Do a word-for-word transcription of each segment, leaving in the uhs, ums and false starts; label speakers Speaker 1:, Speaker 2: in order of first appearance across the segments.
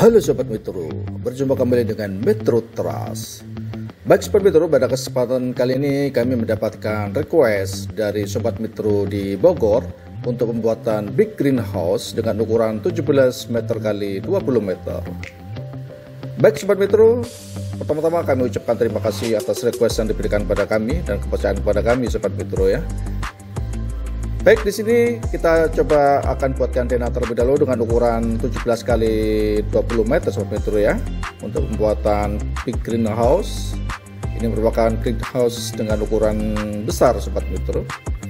Speaker 1: Halo Sobat Metro, berjumpa kembali dengan Metro Trust. Baik Sobat Metro, pada kesempatan kali ini kami mendapatkan request dari Sobat Metro di Bogor untuk pembuatan big greenhouse dengan ukuran tujuh belas meter kali dua puluh meter. Baik Sobat Metro, pertama-tama kami ucapkan terima kasih atas request yang diberikan pada kami dan kepercayaan kepada kami Sobat Metro ya. Baik, di sini kita coba akan buatkan antena terlebih dahulu dengan ukuran tujuh belas kali dua puluh meter Sobat Metro ya. Untuk pembuatan big greenhouse. Ini merupakan greenhouse dengan ukuran besar Sobat Metro.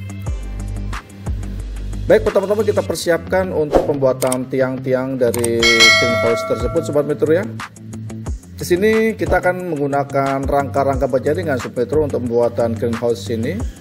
Speaker 1: Baik, pertama-tama kita persiapkan untuk pembuatan tiang-tiang dari greenhouse tersebut Sobat Metro ya. Di sini kita akan menggunakan rangka-rangka berjaringan Sobat Metro untuk pembuatan greenhouse ini.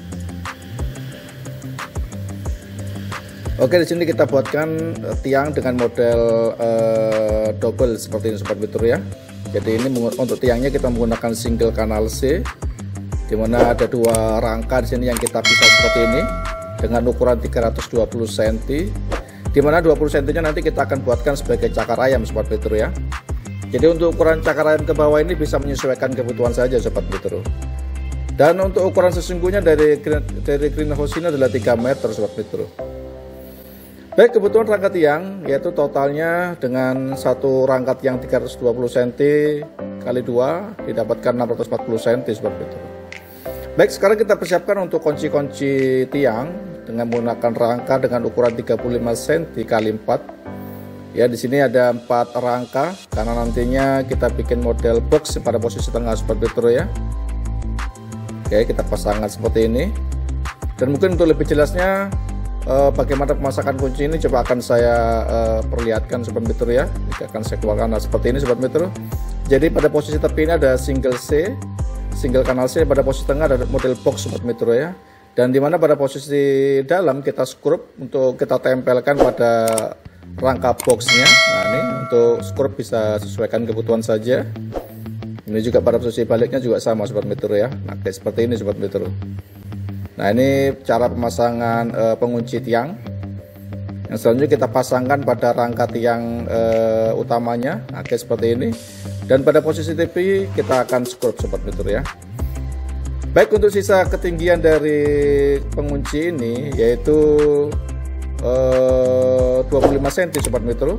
Speaker 1: Oke, di sini kita buatkan tiang dengan model uh, double seperti ini Sobat Metro ya. Jadi ini untuk tiangnya kita menggunakan single kanal C, dimana ada dua rangka di sini yang kita pisah seperti ini dengan ukuran tiga ratus dua puluh sentimeter, dimana dua puluh sentimeter-nya nanti kita akan buatkan sebagai cakar ayam Sobat Metro ya. Jadi untuk ukuran cakar ayam ke bawah ini bisa menyesuaikan kebutuhan saja Sobat Metro. Dan untuk ukuran sesungguhnya dari dari greenhouse ini adalah tiga meter Sobat Metro. Baik, kebutuhan rangka tiang yaitu totalnya dengan satu rangka tiang tiga ratus dua puluh sentimeter kali dua didapatkan enam ratus empat puluh sentimeter Sobat Metro. Baik, sekarang kita persiapkan untuk kunci-kunci tiang dengan menggunakan rangka dengan ukuran tiga puluh lima sentimeter kali empat. Ya, di sini ada empat rangka karena nantinya kita bikin model box pada posisi tengah Sobat Metro ya. Oke, kita pasangkan seperti ini. Dan mungkin untuk lebih jelasnya Uh, bagaimana pemasangan kunci ini coba akan saya uh, perlihatkan Sobat Metro ya. Jadi akan saya keluarkan nah, seperti ini Sobat Metro. Jadi pada posisi tepi ini ada single C, single kanal C, pada posisi tengah ada model box Sobat Metro ya. Dan dimana pada posisi dalam kita skrup untuk kita tempelkan pada rangka boxnya. Nah ini untuk skrup bisa sesuaikan kebutuhan saja. Ini juga pada posisi baliknya juga sama Sobat Metro ya. Nah kayak seperti ini Sobat Metro. Nah ini cara pemasangan e, pengunci tiang. Yang selanjutnya kita pasangkan pada rangka tiang e, utamanya, nah, kayak seperti ini. Dan pada posisi T P kita akan skrup Sobat Metro ya. Baik, untuk sisa ketinggian dari pengunci ini yaitu e, dua puluh lima sentimeter Sobat Metro.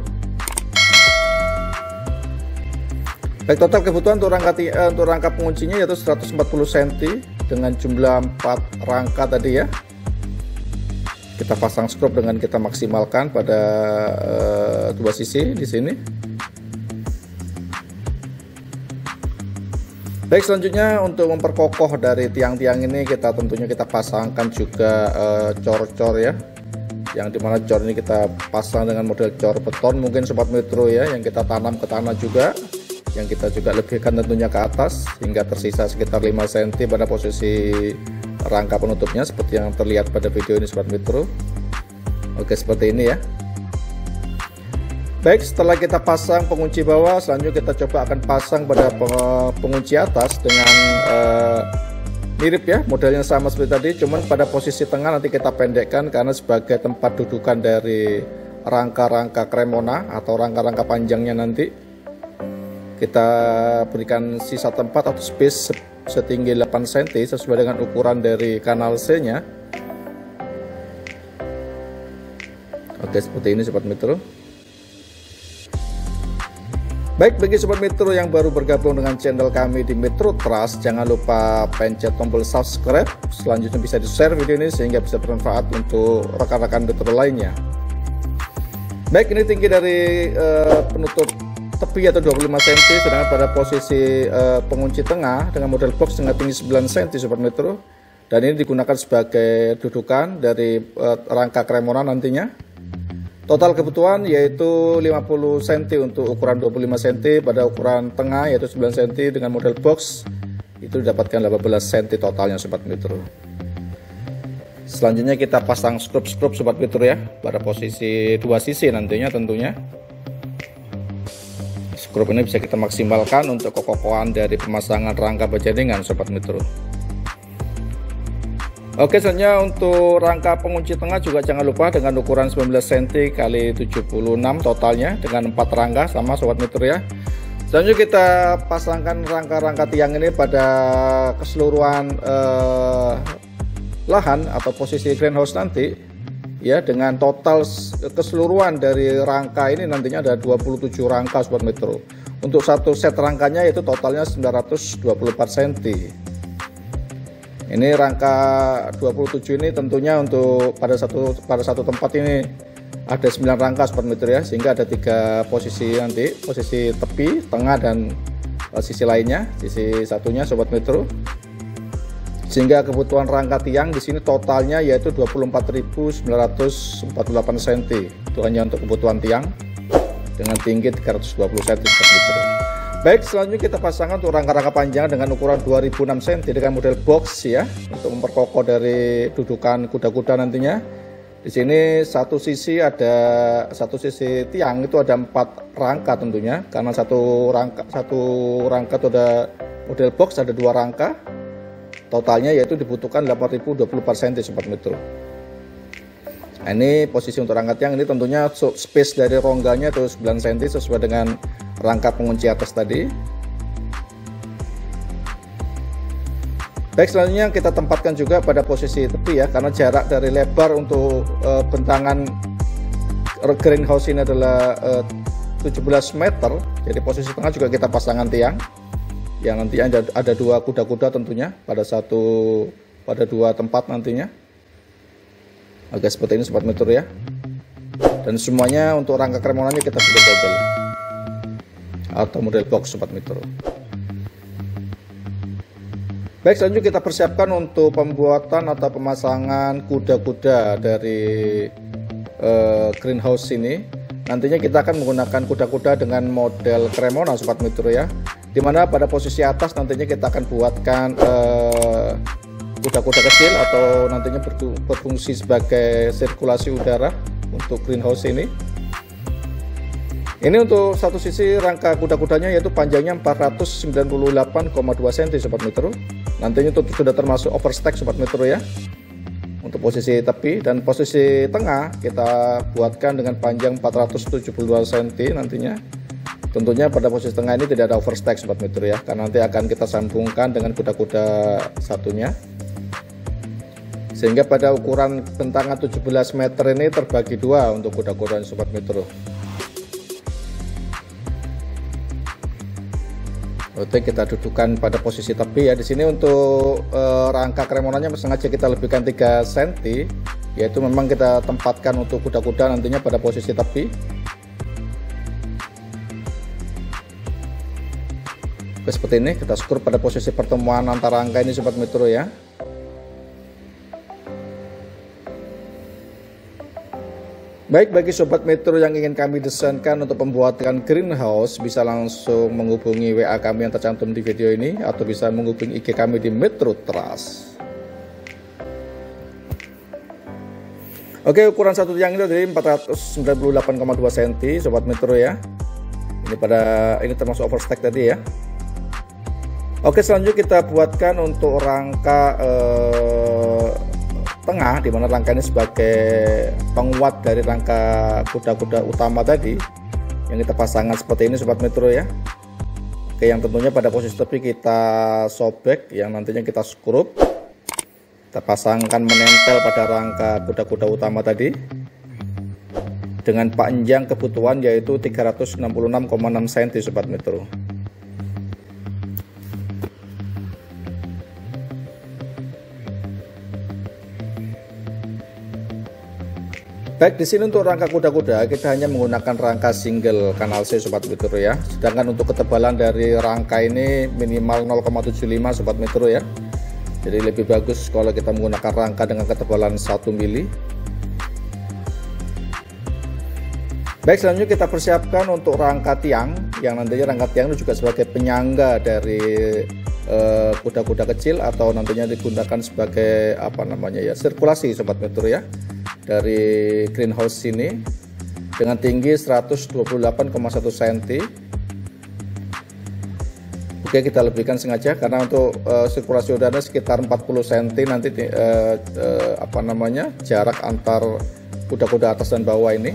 Speaker 1: Baik, total kebutuhan untuk rangka uh, untuk rangka penguncinya yaitu seratus empat puluh sentimeter dengan jumlah empat rangka tadi ya. Kita pasang skrup dengan kita maksimalkan pada uh, dua sisi di sini. Baik, selanjutnya untuk memperkokoh dari tiang-tiang ini kita tentunya kita pasangkan juga cor-cor uh, ya. Yang dimana cor ini kita pasang dengan model cor beton mungkin Sobat Metro ya, yang kita tanam ke tanah juga. Yang kita juga lebihkan tentunya ke atas hingga tersisa sekitar lima sentimeter pada posisi rangka penutupnya seperti yang terlihat pada video ini Sobat Metro. Oke, seperti ini ya. Baik, setelah kita pasang pengunci bawah, selanjutnya kita coba akan pasang pada pengunci atas dengan uh, mirip ya, modelnya sama seperti tadi, cuman pada posisi tengah nanti kita pendekkan karena sebagai tempat dudukan dari rangka-rangka Cremona atau rangka-rangka panjangnya nanti. Kita berikan sisa tempat atau space setinggi delapan sentimeter sesuai dengan ukuran dari kanal C nya. Oke, seperti ini Sobat Metro. Baik, bagi Sobat Metro yang baru bergabung dengan channel kami di Metro Trust, jangan lupa pencet tombol subscribe. Selanjutnya bisa di share video ini sehingga bisa bermanfaat untuk rekan-rekan Metro lainnya. Baik, ini tinggi dari uh, penutup tepi atau dua puluh lima sentimeter, sedangkan pada posisi uh, pengunci tengah dengan model box dengan tinggi sembilan sentimeter Sobat Metro. Dan ini digunakan sebagai dudukan dari uh, rangka Cremona nantinya. Total kebutuhan yaitu lima puluh sentimeter untuk ukuran dua puluh lima sentimeter, pada ukuran tengah yaitu sembilan sentimeter dengan model box itu didapatkan delapan belas sentimeter totalnya Sobat Metro. Selanjutnya kita pasang skrup-skrup Sobat Metro ya pada posisi dua sisi nantinya tentunya. Skrup ini bisa kita maksimalkan untuk kekokohan dari pemasangan rangka berjaringan Sobat Metro. Oke, selanjutnya untuk rangka pengunci tengah juga jangan lupa dengan ukuran sembilan belas sentimeter kali tujuh puluh enam totalnya dengan empat rangka sama sobat metro ya. Selanjutnya kita pasangkan rangka-rangka tiang ini pada keseluruhan eh, lahan atau posisi greenhouse nanti ya, dengan total keseluruhan dari rangka ini nantinya ada dua puluh tujuh rangka sobat metro. Untuk satu set rangkanya itu totalnya sembilan ratus dua puluh empat sentimeter. Ini rangka dua puluh tujuh ini tentunya untuk pada satu pada satu tempat ini ada sembilan rangka sobat metro ya, sehingga ada tiga posisi nanti, posisi tepi, tengah, dan uh, sisi lainnya, sisi satunya sobat metro. Sehingga kebutuhan rangka tiang di sini totalnya yaitu dua puluh empat ribu sembilan ratus empat puluh delapan sentimeter. Itu hanya untuk kebutuhan tiang dengan tinggi tiga ratus dua puluh sentimeter sobat metro. Baik, selanjutnya kita pasangkan untuk rangka-rangka panjang dengan ukuran dua ribu enam sentimeter dengan model box ya, untuk memperkokoh dari dudukan kuda-kuda nantinya. Di sini satu sisi ada satu sisi tiang itu ada empat rangka tentunya, karena satu rangka satu rangka itu ada model box ada dua rangka. Totalnya yaitu dibutuhkan delapan ribu dua puluh empat sentimeter sobat metro. Nah, ini posisi untuk rangka tiang ini tentunya space dari rongganya itu sembilan sentimeter sesuai dengan rangka pengunci atas tadi. Baik, selanjutnya kita tempatkan juga pada posisi tepi ya, karena jarak dari lebar untuk e, bentangan greenhouse ini adalah e, tujuh belas meter. Jadi posisi tengah juga kita pasangkan tiang yang nanti ada, ada dua kuda-kuda tentunya pada satu pada dua tempat nantinya. Oke, seperti ini sobat metro ya. Dan semuanya untuk rangka kremonannya kita pilih double atau model box sobat metro. Baik, selanjutnya kita persiapkan untuk pembuatan atau pemasangan kuda-kuda dari uh, greenhouse ini. Nantinya kita akan menggunakan kuda-kuda dengan model Cremona sobat metro ya, dimana pada posisi atas nantinya kita akan buatkan kuda-kuda uh, kecil atau nantinya berfungsi sebagai sirkulasi udara untuk greenhouse ini. Ini untuk satu sisi rangka kuda-kudanya yaitu panjangnya empat ratus sembilan puluh delapan koma dua sentimeter sobat metro. Nantinya itu sudah termasuk overstack sobat metro ya. Untuk posisi tepi dan posisi tengah kita buatkan dengan panjang empat ratus tujuh puluh dua sentimeter nantinya. Tentunya pada posisi tengah ini tidak ada overstack sobat metro ya, karena nanti akan kita sambungkan dengan kuda-kuda satunya. Sehingga pada ukuran bentangan tujuh belas meter ini terbagi dua untuk kuda-kuda sobat metro. Oke, kita dudukan pada posisi tepi ya. Di sini untuk e, rangka kremonanya sengaja kita lebihkan tiga sentimeter, yaitu memang kita tempatkan untuk kuda-kuda nantinya pada posisi tepi. Oke, seperti ini kita skru pada posisi pertemuan antara rangka ini sobat metro ya. Baik, bagi sobat metro yang ingin kami desainkan untuk pembuatan greenhouse, bisa langsung menghubungi W A kami yang tercantum di video ini, atau bisa menghubungi I G kami di Metro Trust. Oke, ukuran satu tiang itu dari empat ratus sembilan puluh delapan koma dua sentimeter sobat metro ya. Ini pada ini termasuk overstack tadi ya. Oke, selanjutnya kita buatkan untuk rangka eh, tengah, di mana rangka ini sebagai penguat dari rangka kuda-kuda utama tadi yang kita pasangkan seperti ini sobat metro ya. Oke, yang tentunya pada posisi tepi kita sobek, yang nantinya kita skrup, kita pasangkan menempel pada rangka kuda-kuda utama tadi dengan panjang kebutuhan yaitu tiga ratus enam puluh enam koma enam sentimeter sobat metro. Baik, di sini untuk rangka kuda-kuda kita hanya menggunakan rangka single kanal C sobat metro ya. Sedangkan untuk ketebalan dari rangka ini minimal nol koma tujuh lima sobat metro ya. Jadi lebih bagus kalau kita menggunakan rangka dengan ketebalan satu mili. Baik, selanjutnya kita persiapkan untuk rangka tiang, yang nantinya rangka tiang itu juga sebagai penyangga dari kuda-kuda uh, kecil, atau nantinya digunakan sebagai apa namanya ya, sirkulasi sobat metro ya, dari greenhouse ini dengan tinggi seratus dua puluh delapan koma satu sentimeter. Oke, kita lebihkan sengaja karena untuk uh, sirkulasi udara sekitar empat puluh sentimeter nanti uh, uh, apa namanya jarak antar kuda-kuda atas dan bawah ini.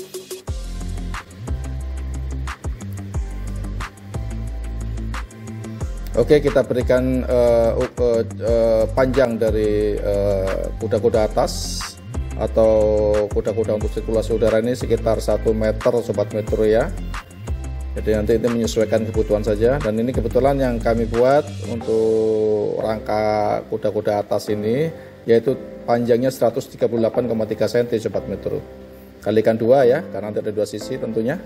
Speaker 1: Oke, kita berikan uh, uh, uh, panjang dari kuda-kuda uh, atas atau kuda-kuda untuk sirkulasi udara ini sekitar satu meter sobat metro ya. Jadi nanti itu menyesuaikan kebutuhan saja, dan ini kebetulan yang kami buat untuk rangka kuda-kuda atas ini yaitu panjangnya seratus tiga puluh delapan koma tiga sentimeter sobat metro. Kalikan dua ya, karena nanti ada dua sisi tentunya.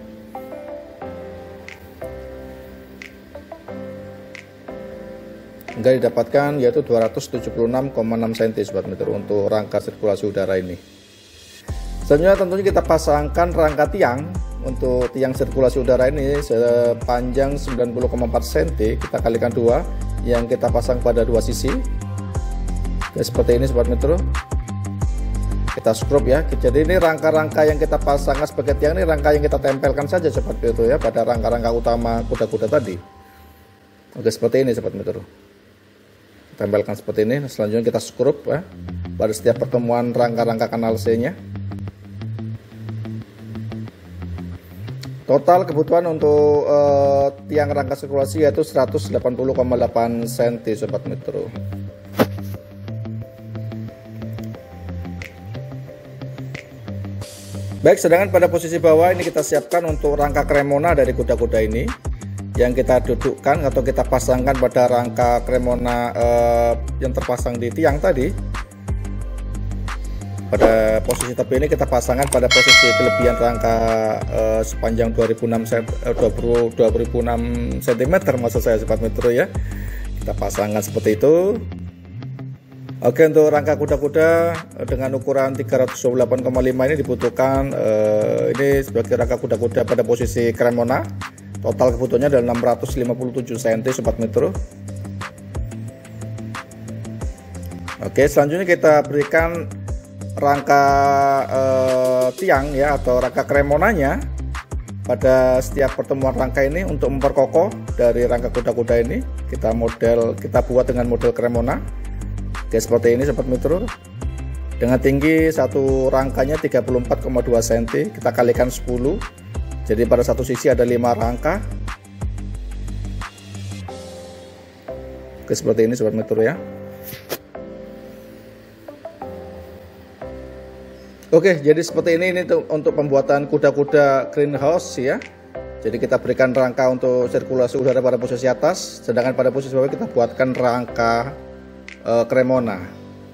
Speaker 1: Hingga didapatkan yaitu dua ratus tujuh puluh enam koma enam sentimeter sobat metro untuk rangka sirkulasi udara ini. Selanjutnya tentunya kita pasangkan rangka tiang. Untuk tiang sirkulasi udara ini sepanjang sembilan puluh koma empat sentimeter, kita kalikan dua yang kita pasang pada dua sisi ya, seperti ini sobat metro. Kita skrup ya. Jadi ini rangka-rangka yang kita pasangkan sebagai tiang ini rangka yang kita tempelkan saja sobat metro ya pada rangka-rangka utama kuda-kuda tadi. Oke, seperti ini sobat metro. Tempelkan seperti ini. Selanjutnya kita skrup ya pada setiap pertemuan rangka-rangka kanal C nya. Total kebutuhan untuk uh, tiang rangka sirkulasi yaitu seratus delapan puluh koma delapan sentimeter sobat metro. Baik, sedangkan pada posisi bawah ini kita siapkan untuk rangka Cremona dari kuda-kuda ini yang kita dudukkan atau kita pasangkan pada rangka Cremona uh, yang terpasang di tiang tadi. Pada posisi tepi ini kita pasangkan pada posisi kelebihan rangka uh, sepanjang dua ribu enam sentimeter maksud saya sobat metro ya. Kita pasangkan seperti itu. Oke, untuk rangka kuda-kuda dengan ukuran tiga ratus dua puluh delapan koma lima ini dibutuhkan uh, ini sebagai rangka kuda-kuda pada posisi Cremona. Total kebutuhannya adalah enam ratus lima puluh tujuh sentimeter sobat metro. Oke, selanjutnya kita berikan rangka eh, tiang ya atau rangka Cremonanya pada setiap pertemuan rangka ini untuk memperkokoh dari rangka kuda-kuda ini. Kita model kita buat dengan model Cremona. Oke, seperti ini sobat metro. Dengan tinggi satu rangkanya tiga puluh empat koma dua sentimeter, kita kalikan sepuluh. Jadi pada satu sisi ada lima rangka. Oke, seperti ini sobat metro ya. Oke, jadi seperti ini ini untuk pembuatan kuda-kuda greenhouse ya. Jadi kita berikan rangka untuk sirkulasi udara pada posisi atas, sedangkan pada posisi bawah kita buatkan rangka uh, Cremona.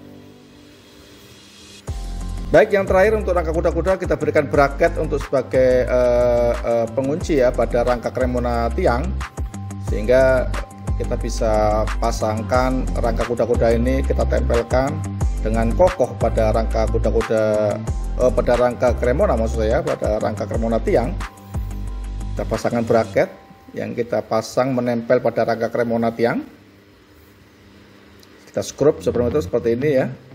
Speaker 1: Baik, yang terakhir untuk rangka kuda-kuda kita berikan bracket untuk sebagai uh, uh, pengunci ya pada rangka Cremona tiang, sehingga kita bisa pasangkan rangka kuda-kuda ini kita tempelkan dengan kokoh pada rangka kuda-kuda eh, pada rangka Cremona maksud saya pada rangka Cremona tiang. Kita pasangkan bracket yang kita pasang menempel pada rangka Cremona tiang. Kita skrup seperti itu seperti ini ya.